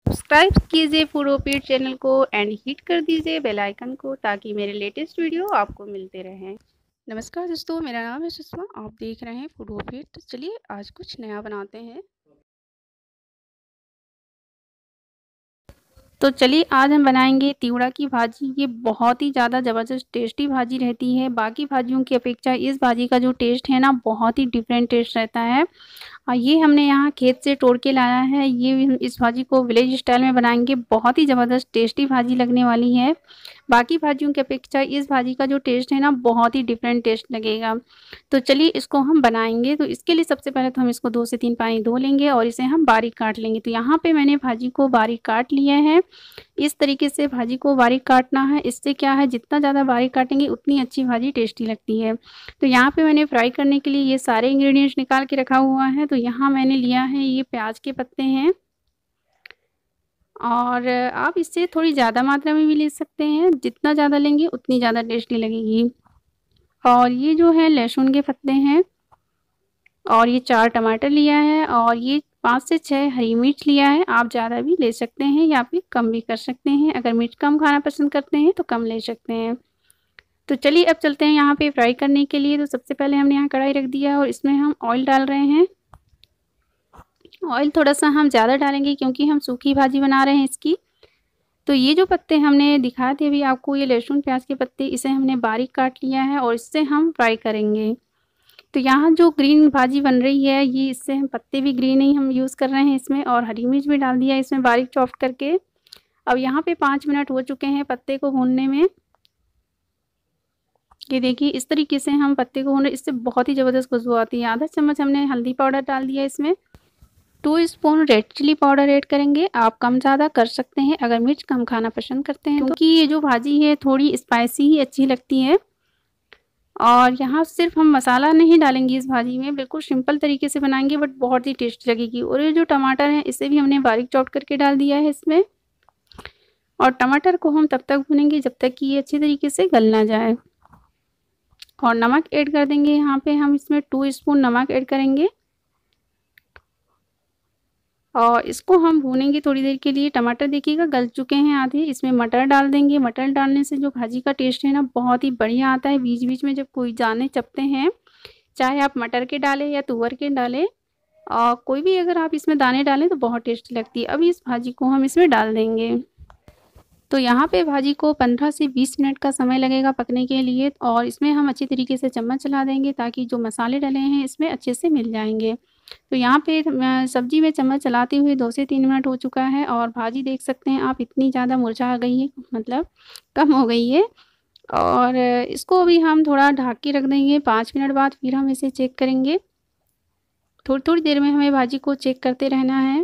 Subscribe कीजिए फूडोपीट channel को एंड हिट कर दीजिए बेल आइकन को ताकि मेरे लेटेस्ट वीडियो आपको मिलते रहें। नमस्कार दोस्तों, मेरा नाम है सुषमा, आप देख रहे हैं फूडोपीट। तो चलिए आज कुछ नया बनाते हैं। तो चलिए आज हम बनाएंगे तीवड़ा की भाजी। ये बहुत ही ज़्यादा ज़बरदस्त टेस्टी भाजी रहती है। बाकी भाजियों की अपेक्षा इस भाजी का जो टेस्ट है ना, बहुत ही डिफरेंट टेस्ट रहता है। और ये हमने यहाँ खेत से तोड़ के लाया है। ये इस भाजी को विलेज स्टाइल में बनाएंगे, बहुत ही ज़बरदस्त टेस्टी भाजी लगने वाली है। बाकी भाजियों की अपेक्षा इस भाजी का जो टेस्ट है ना, बहुत ही डिफरेंट टेस्ट लगेगा। तो चलिए इसको हम बनाएंगे। तो इसके लिए सबसे पहले तो हम इसको 2 से 3 पानी धो लेंगे और इसे हम बारीक काट लेंगे। तो यहाँ पे मैंने भाजी को बारीक काट लिया है। इस तरीके से भाजी को बारीक काटना है। इससे क्या है, जितना ज़्यादा बारीक काटेंगे उतनी अच्छी भाजी टेस्टी लगती है। तो यहाँ पे मैंने फ्राई करने के लिए ये सारे इंग्रेडिएंट्स निकाल के रखा हुआ है। तो यहाँ मैंने लिया है ये प्याज के पत्ते हैं, और आप इससे थोड़ी ज़्यादा मात्रा में भी ले सकते हैं। जितना ज़्यादा लेंगे उतनी ज़्यादा टेस्टी लगेगी। और ये जो है लहसुन के पत्ते हैं, और ये 4 टमाटर लिया है, और ये 5 से 6 हरी मिर्च लिया है। आप ज़्यादा भी ले सकते हैं या फिर कम भी कर सकते हैं। अगर मिर्च कम खाना पसंद करते हैं तो कम ले सकते हैं। तो चलिए अब चलते हैं यहाँ पे फ्राई करने के लिए। तो सबसे पहले हमने यहाँ कढ़ाई रख दिया और इसमें हम ऑयल डाल रहे हैं। ऑयल थोड़ा सा हम ज़्यादा डालेंगे क्योंकि हम सूखी भाजी बना रहे हैं इसकी। तो ये जो पत्ते हमने दिखाए थे अभी आपको, ये लहसुन प्याज के पत्ते, इसे हमने बारीक काट लिया है और इससे हम फ्राई करेंगे। तो यहाँ जो ग्रीन भाजी बन रही है, ये इससे हम पत्ते भी ग्रीन ही हम यूज़ कर रहे हैं इसमें, और हरी मिर्च भी डाल दिया इसमें बारीक चॉप करके। अब यहाँ पे 5 मिनट हो चुके हैं पत्ते को भूनने में। ये देखिए इस तरीके से हम पत्ते को भूने, इससे बहुत ही ज़बरदस्त खुशबू आती है। आधा चम्मच हमने हल्दी पाउडर डाल दिया इसमें। 2 spoon red chilli powder add करेंगे। आप कम ज़्यादा कर सकते हैं अगर मिर्च कम खाना पसंद करते हैं, क्योंकि ये जो भाजी है थोड़ी स्पाइसी ही अच्छी लगती है। और यहाँ सिर्फ हम मसाला नहीं डालेंगे इस भाजी में, बिल्कुल सिंपल तरीके से बनाएंगे, बट बहुत ही टेस्टी लगेगी। और ये जो टमाटर है इसे भी हमने बारीक चॉप करके डाल दिया है इसमें। और टमाटर को हम तब तक भूनेंगे जब तक कि ये अच्छी तरीके से गल ना जाए। और नमक ऐड कर देंगे। यहाँ पे हम इसमें 2 स्पून नमक ऐड करेंगे और इसको हम भूनेंगे थोड़ी देर के लिए। टमाटर देखिएगा गल चुके हैं आधे। इसमें मटर डाल देंगे। मटर डालने से जो भाजी का टेस्ट है ना, बहुत ही बढ़िया आता है। बीच बीच में जब कोई दाने चपते हैं, चाहे आप मटर के डालें या तुअर के डालें, और कोई भी अगर आप इसमें दाने डालें तो बहुत टेस्टी लगती है। अब इस भाजी को हम इसमें डाल देंगे। तो यहाँ पे भाजी को 15 से 20 मिनट का समय लगेगा पकने के लिए, और इसमें हम अच्छी तरीके से चम्मच चला देंगे ताकि जो मसाले डले हैं इसमें अच्छे से मिल जाएंगे। तो यहाँ पे सब्जी में चम्मच चलाते हुए 2 से 3 मिनट हो चुका है, और भाजी देख सकते हैं आप इतनी ज़्यादा मुरझा गई है, मतलब कम हो गई है। और इसको अभी हम थोड़ा ढक के रख देंगे। 5 मिनट बाद फिर हम इसे चेक करेंगे। थोड़ी थोड़ी देर में हमें भाजी को चेक करते रहना है।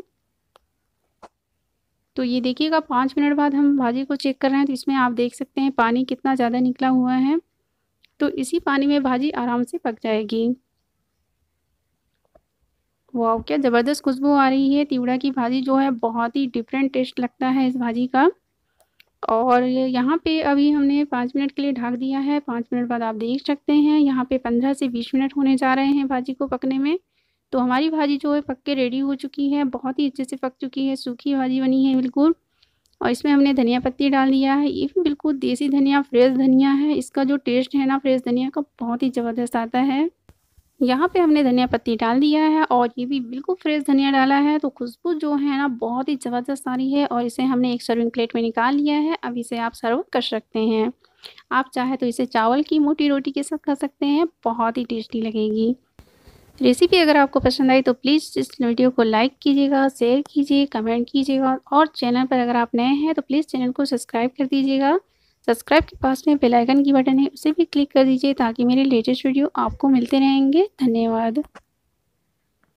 तो ये देखिएगा 5 मिनट बाद हम भाजी को चेक कर रहे हैं, तो इसमें आप देख सकते हैं पानी कितना ज़्यादा निकला हुआ है। तो इसी पानी में भाजी आराम से पक जाएगी। वाह, क्या ज़बरदस्त खुशबू आ रही है। तीवड़ा की भाजी जो है बहुत ही डिफरेंट टेस्ट लगता है इस भाजी का। और यहाँ पे अभी हमने 5 मिनट के लिए ढक दिया है। 5 मिनट बाद आप देख सकते हैं यहाँ पे 15 से 20 मिनट होने जा रहे हैं भाजी को पकने में। तो हमारी भाजी जो है पक के रेडी हो चुकी है, बहुत ही अच्छे से पक चुकी है। सूखी भाजी बनी है बिल्कुल। और इसमें हमने धनिया पत्ती डाल दिया है। ये भी बिल्कुल देसी धनिया, फ्रेश धनिया है। इसका जो टेस्ट है ना फ्रेश धनिया का, बहुत ही ज़बरदस्त आता है। यहाँ पे हमने धनिया पत्ती डाल दिया है और ये भी बिल्कुल फ्रेश धनिया डाला है। तो खुशबू जो है ना बहुत ही ज़बरदस्त आ रही है। और इसे हमने एक सर्विंग प्लेट में निकाल लिया है। अब इसे आप सर्व कर सकते हैं। आप चाहे तो इसे चावल की मोटी रोटी के साथ खा सकते हैं, बहुत ही टेस्टी लगेगी। रेसिपी अगर आपको पसंद आई तो प्लीज़ इस वीडियो को लाइक कीजिएगा, शेयर कीजिए, कमेंट कीजिएगा, और चैनल पर अगर आप नए हैं तो प्लीज़ चैनल को सब्सक्राइब कर दीजिएगा। सब्सक्राइब के पास में बेल आइकन की बटन है, उसे भी क्लिक कर दीजिए ताकि मेरे लेटेस्ट वीडियो आपको मिलते रहेंगे। धन्यवाद।